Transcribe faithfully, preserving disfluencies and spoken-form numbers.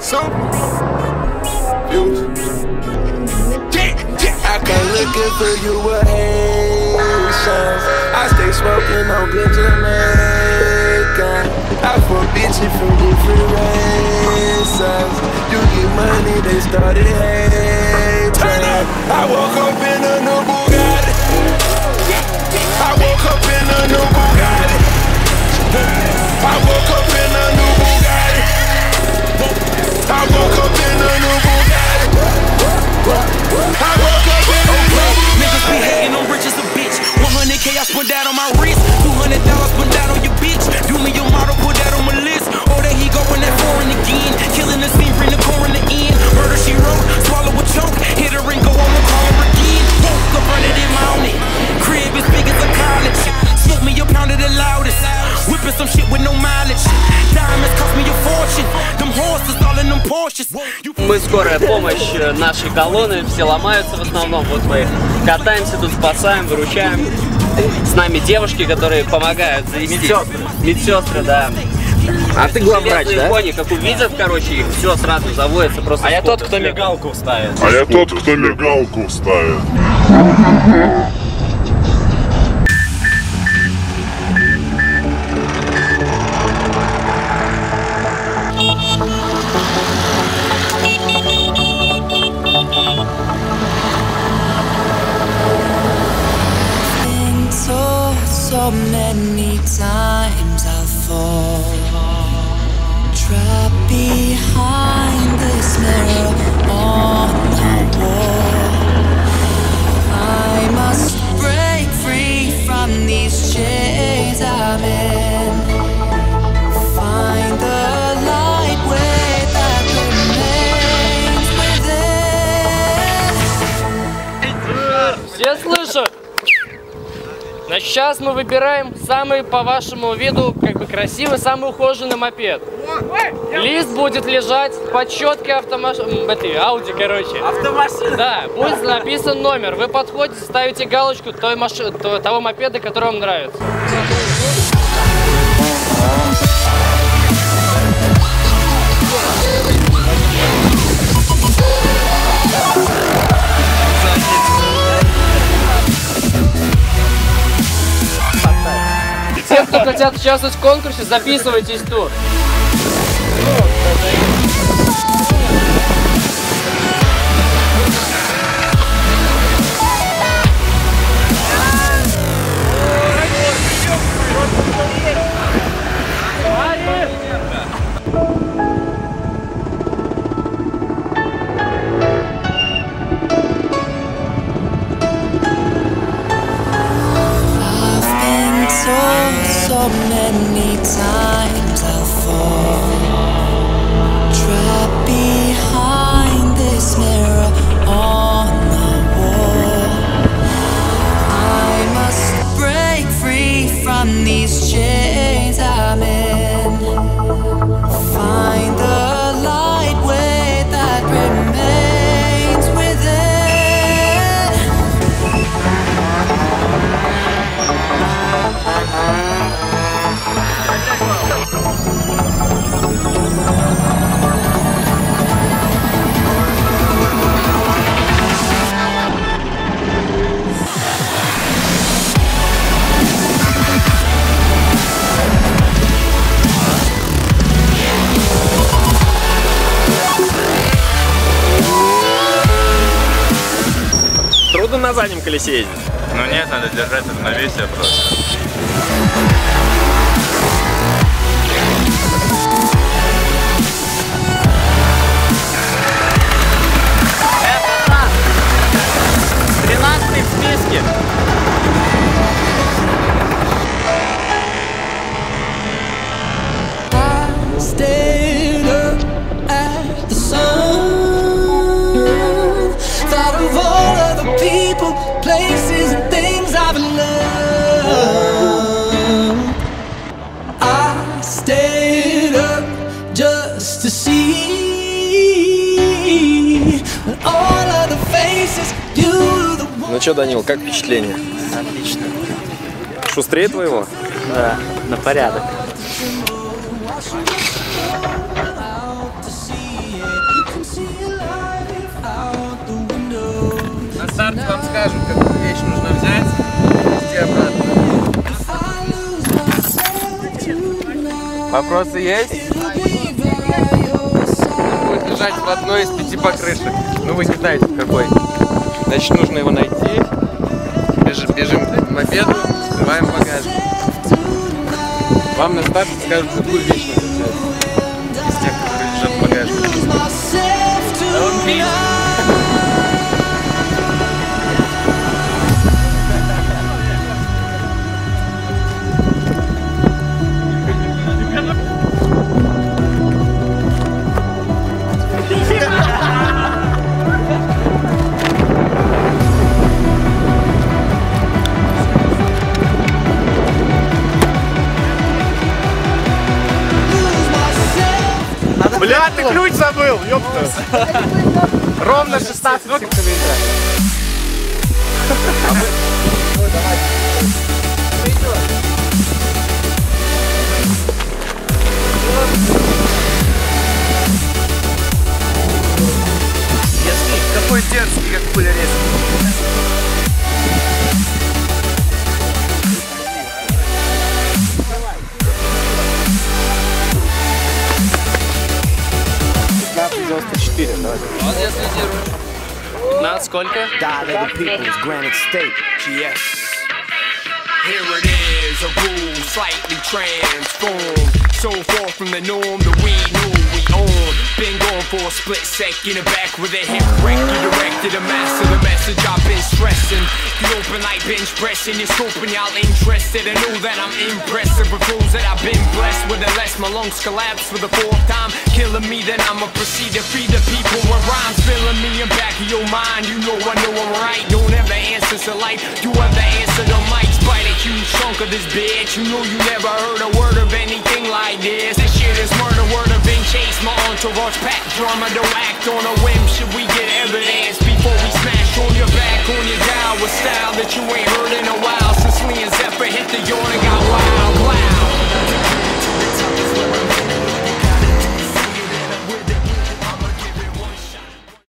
I come looking for you with Haitians. I stay smoking on good Jamaican. I fuck bitches from different races. You get money, they started hating. I woke up in a new Bugatti. I woke up in a new Bugatti. I woke up in a new Bugatti. I woke up in a new Bugatti. I woke up in a new Bugatti. Niggas be hating on rich as a bitch. one hundred K I spun that on my wrist. two hundred dollars spun that on your bitch. Do me your model, put that on my list. Oh, there he go in that foreign again. Killing the scene, bring the core in the end. Murder she wrote, swallow a choke. Hit her and go on and call her again. Woke up running in mounted. Crib as big as a college. Smoke me a pound of the loudest. Whipping some shit with no mileage. Diamonds cost me a fortune. Them horses all in them Porsches. Мы скорая помощь нашей колонны, все ломаются в основном. Вот мы катаемся тут, спасаем, выручаем. С нами девушки, которые помогают завести. Медсестры. Медсестры, да. А ты главврач, да? Кони, как увидят, короче, их все сразу заводится просто. А я тот, кто мигалку ставит. А я тот, кто мигалку ставит. So many times I'll fall, trapped behind this mirror on the wall. I must break free from these chains I'm in. Find the light way that remains within. Все слышат? Значит, сейчас мы выбираем самый, по вашему виду, как бы красивый, самый ухоженный мопед. Лист будет лежать по четке автомашины, этой, Ауди, короче. Автомашина? Да, будет написан номер. Вы подходите, ставите галочку той машины, того мопеда, который вам нравится. Те, кто хотят участвовать в конкурсе, записывайтесь тут. So many times I'll fall, trapped behind this mirror on the wall. I must break free from these chains I'm in. Find the light way that remains within. Трудно на заднем колесе ездить? Ну нет, надо держать равновесие просто. тринадцатый в списке. Places and things I've loved, I stayed up just to see all of the faces you the one. Ну что, Данил, как впечатление? Отлично. Шустрее твоего? Да, на порядок. вещь нужно взять и обратно. Вопросы есть? Он будет лежать в одной из пяти покрышек. Ну вы не знаете какой. Значит, нужно его найти. Бежим, бежим к мопеду, открываем багажник. Вам на старте скажут, какую вещь нужно взять. Из тех, которые лежат в багажнике. Бля, ты ключ забыл, ёпта. Ровно шестнадцать секунд. Какой дерзкий, как пуля резкий. девяносто четыре, давай. Вот я слизирую. пятнадцать сколько? Here it is, a rule slightly transformed. So far from the norm that we knew we own. Been gone for a split second, back with a hip wreck. You directed a master, the message I've been stressing. You open like bench pressing, you're scoping, y'all interested. I know that I'm impressive with those that I've been blessed with. Unless my lungs collapse for the fourth time, killing me, then I'ma proceed to feed the people with rhymes filling me in back of your mind. You know I know I'm right. Don't have the answers to life, you have the answer to might. Bite a huge chunk of this bitch. You know you never heard a word of anything like this. This shit is murder, word of in chase. My entourage pack drama, don't act on a whim. Should we get evidence before we smash on your back, on your dial with style that you ain't heard?